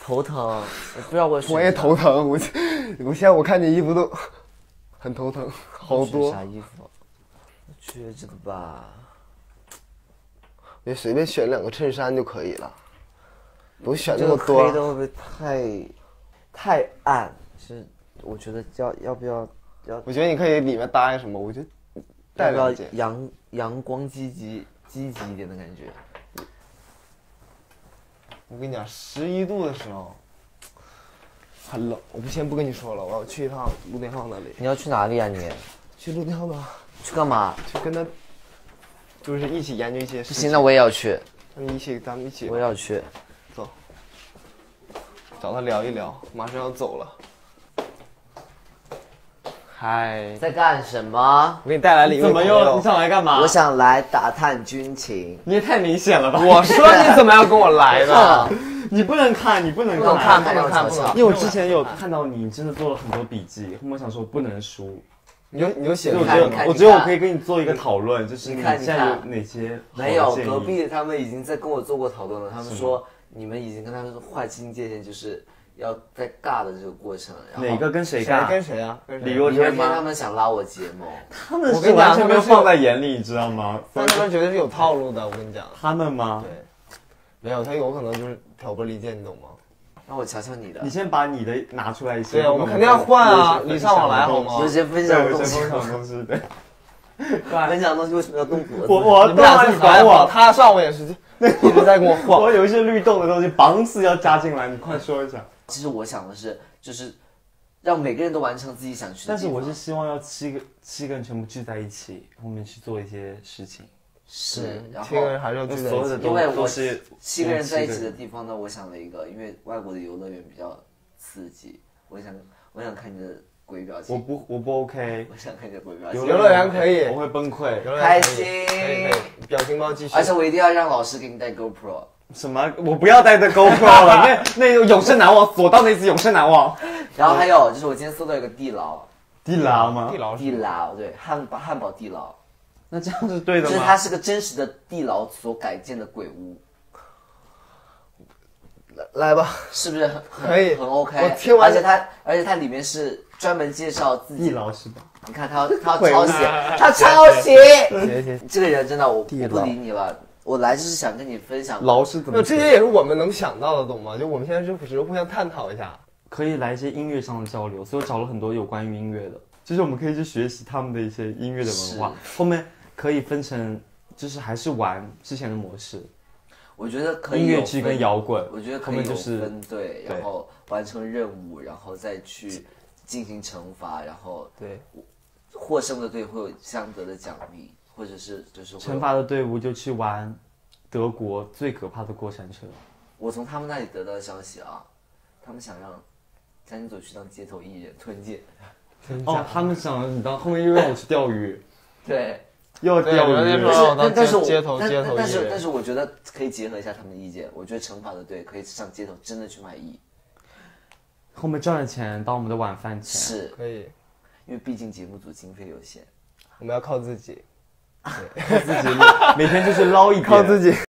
头疼，我不知道我也头疼，我现在我看见衣服都很头疼，好多。 啥衣服？缺这个吧。 你随便选2个衬衫就可以了，不选那么多。 黑的会不会太暗？是，我觉得要不要？ 我觉得你可以里面搭一什么？我觉得带要 2件。 阳光积极一点的感觉。 我跟你讲，11度的时候很冷。我先不跟你说了，我要去一趟陆定浩那里。 你要去哪里啊你？ 去陆定浩吧。 去干嘛？ 去跟他，就是一起研究一些事情。 行，那我也要去。 咱们一起。 我也要去。 走。找他聊一聊，马上要走了。嗨。 在干什么？ 我给你带来了一位朋友。 你想来干嘛？ 我想来打探军情。 你也太明显了吧！ 我说你怎么要跟我来的？ 你不能看，你不能看， 不能看。 因为我之前有看到你真的做了很多笔记，后面想说不能输。 你就写。 我觉得我可以跟你做一个讨论，就是你现在有哪些没有？隔壁他们已经在跟我做过讨论了，他们说你们已经跟他们划清界限，就是要在尬的这个过程。 哪个跟谁尬？ 跟谁啊？ 李若天吗？ 他们想拉我结盟， 他们是完全没有放在眼里，你知道吗？ 但他们绝对是有套路的，我跟你讲。 他们吗？ 对，没有，他有可能就是挑拨离间，你懂吗？ 让我瞧瞧你的。 你先把你的拿出来一些。 对，我们肯定要换啊，礼尚往来好吗？ 有些分享的东西。 对。 分享的东西为什么要动脖子？ 我动啊，你管我。 他上午也是一直在跟我晃。 我有一些律动的东西，绑死要加进来，你快说一下。 其实我想的是，就是让每个人都完成自己想去的地方。 但是我是希望要七个人全部聚在一起，后面去做一些事情。 是，然后 7个人还是要聚在一起。 因为我7个人在一起的地方呢，我想了一个，因为外国的游乐园比较刺激，我想看你的鬼表情。 我不 OK。 我想看你的鬼表情。 游乐园可以， 我会崩溃。 开心。 可以，表情包继续。 而且我一定要让老师给你带 GoPro。 什么？我不要带这 GoPro 了，那永生难忘，所到那次永生难忘。 然后还有就是我今天搜到一个地牢。 地牢吗？ 地牢，对，汉堡地牢。 那这样是对的吗？ 就是它是个真实的地牢所改建的鬼屋。 来吧， 是不是可以很 OK？ 我听完， 而且它里面是专门介绍自己地牢是吧？ 你看他要抄袭，他抄袭。这个人真的我不理你了。我来就是想跟你分享牢是怎么？ 这些也是我们能想到的，懂吗？就我们现在就只是互相探讨一下， 可以来一些音乐上的交流，所以我找了很多有关于音乐的，就是我们可以去学习他们的一些音乐的文化。后面可以分成，就是还是玩之前的模式。 我觉得可以音乐剧跟摇滚， 我觉得可以有分队，然后完成任务，然后再去进行惩罚，然后对获胜的队会有相得的奖励。或者是就是惩罚的队伍就去玩德国最可怕的过山车。 我从他们那里得到的消息啊，他们想让江津佐去当街头艺人吞剑。 哦，他们想你当后面又让我去钓鱼。 对， 又钓鱼。 但是街头但是我觉得可以结合一下他们的意见，我觉得惩罚的队可以上街头真的去卖艺。 后面赚的钱当我们的晚饭钱。 是可以， 因为毕竟节目组经费有限， 我们要靠自己。 靠自己，每天就是捞一点， 靠自己。